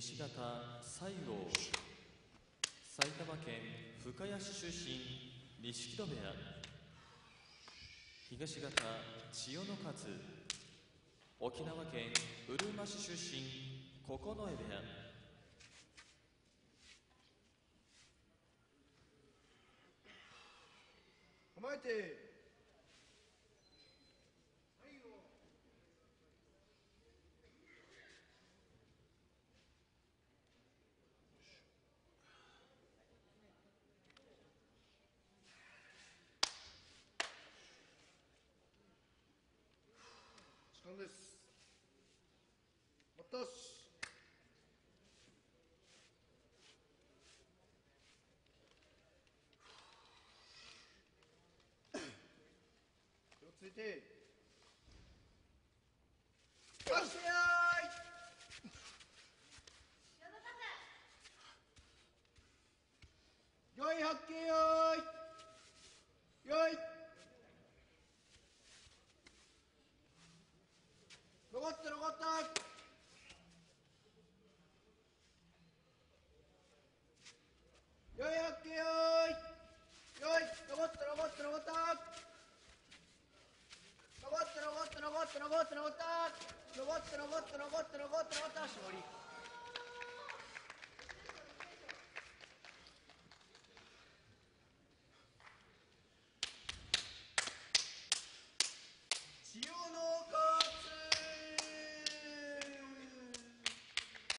西方西郷、埼玉県深谷市出身、錦戸部屋。東方千代の勝、沖縄県うるま市出身、九重部屋。 構えて時間です。待ったし。気をついて。よしやーい。よい発見よーい。よい。残った残った。よい発見よーい。よい。残った残った残った。残った残った残った残った残った残った残った残った残った残った絞り。